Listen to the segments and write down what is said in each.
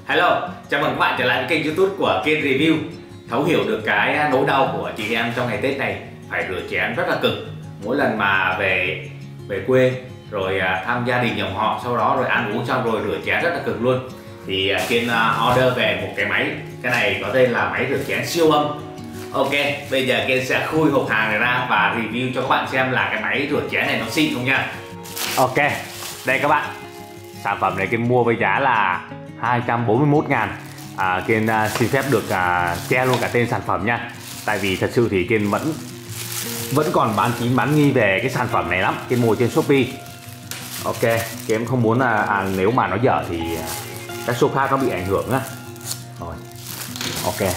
Hello, chào mừng các bạn trở lại với kênh YouTube của Kiên Review. Thấu hiểu được cái nỗi đau của chị em trong ngày Tết này phải rửa chén rất là cực. Mỗi lần mà về quê rồi thăm gia đình dòng họ, sau đó rồi ăn uống xong rồi rửa chén rất là cực luôn. Thì Kiên order về một cái máy, cái này có tên là máy rửa chén siêu âm. Ok, bây giờ Kiên sẽ khui hộp hàng này ra và review cho các bạn xem là cái máy rửa chén này nó xịn không nha. Ok, đây các bạn, sản phẩm này Kiên mua với giá là 241.000. Kiên xin phép được che luôn cả tên sản phẩm nha. Tại vì thật sự thì Kiên vẫn còn bán kín bán nghi về cái sản phẩm này lắm. Kiên mua trên Shopee. Ok, Kiên không muốn là nếu mà nó dở thì các shop khác nó bị ảnh hưởng á. Rồi, ok.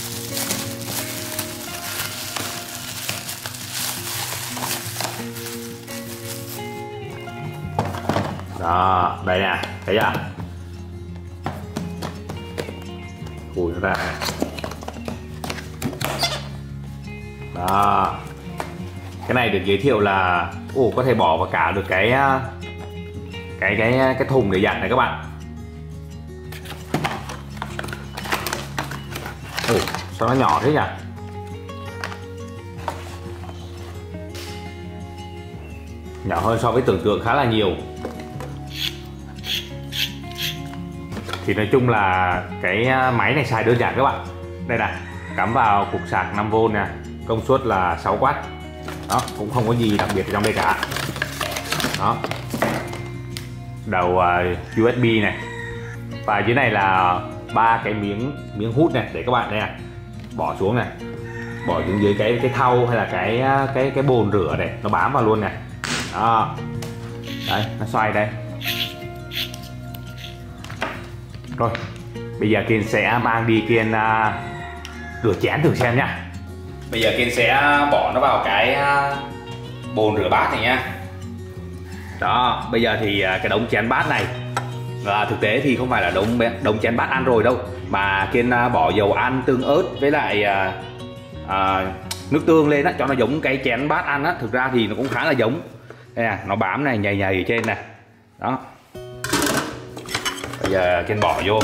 Đó, đây nè, thấy chưa? Khui nó ra. Đó. Cái này được giới thiệu là có thể bỏ vào cả được cái thùng để giặt này các bạn. Sao nó nhỏ thế nhỉ? Nhỏ hơn so với tưởng tượng khá là nhiều. Thì nói chung là cái máy này xài đơn giản các bạn. Đây nè, cắm vào cục sạc 5V nè, công suất là 6W. Đó, cũng không có gì đặc biệt ở trong đây cả. Đó, đầu USB này, và dưới này là 3 cái miếng hút này để các bạn đây nè, bỏ xuống này, bỏ xuống dưới cái thau hay là cái bồn rửa này, nó bám vào luôn này. Đó, đấy, nó xoay đây. Rồi, bây giờ Kiên sẽ mang đi Kiên rửa chén thử xem nha. Bây giờ Kiên sẽ bỏ nó vào cái bồn rửa bát này nha. Đó, bây giờ thì cái đống chén bát này thực tế thì không phải là đống chén bát ăn rồi đâu, mà Kiên bỏ dầu ăn, tương ớt với lại nước tương lên á, cho nó giống cái chén bát ăn á. Thực ra thì nó cũng khá là giống. Đây nè, nó bám này, nhầy ở trên này. Đó. Bây giờ Kiên bỏ vô.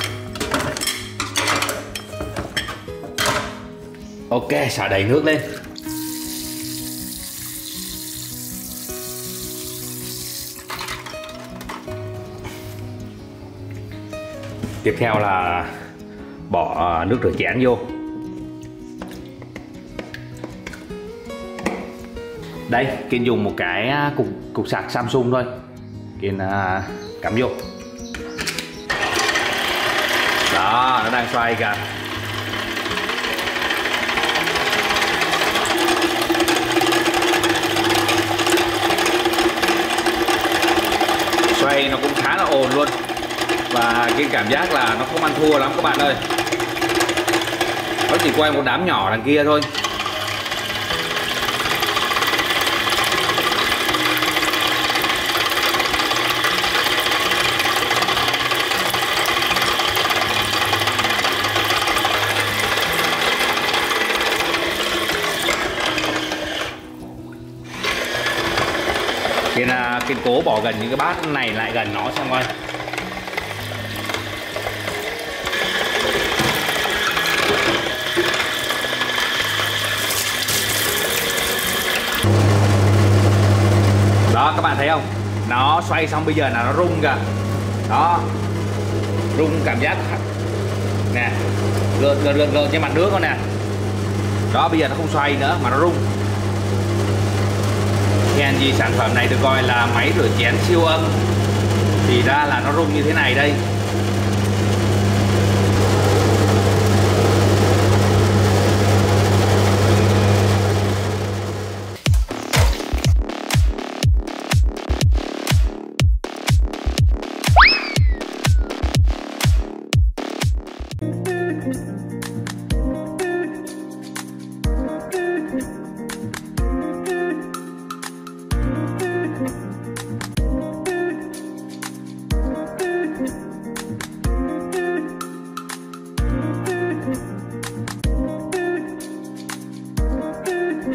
Ok, xả đầy nước lên. Tiếp theo là bỏ nước rửa chén vô. Đây, Kiên dùng một cái cục sạc Samsung thôi. Kiên cắm vô. Đó, nó đang xoay kìa. Xoay nó cũng khá là ồn luôn. Và cái cảm giác là nó không ăn thua lắm các bạn ơi. Nó chỉ quay một đám nhỏ đằng kia thôi. Kiên cố bỏ gần những cái bát này lại gần nó xem coi. Đó, các bạn thấy không? Nó xoay xong bây giờ là nó rung kìa. Đó, rung cảm giác nè, gợn trên mặt nước con nè. Đó, bây giờ nó không xoay nữa mà nó rung. Hèn gì sản phẩm này được gọi là máy rửa chén siêu âm, thì ra là nó rung như thế này đây.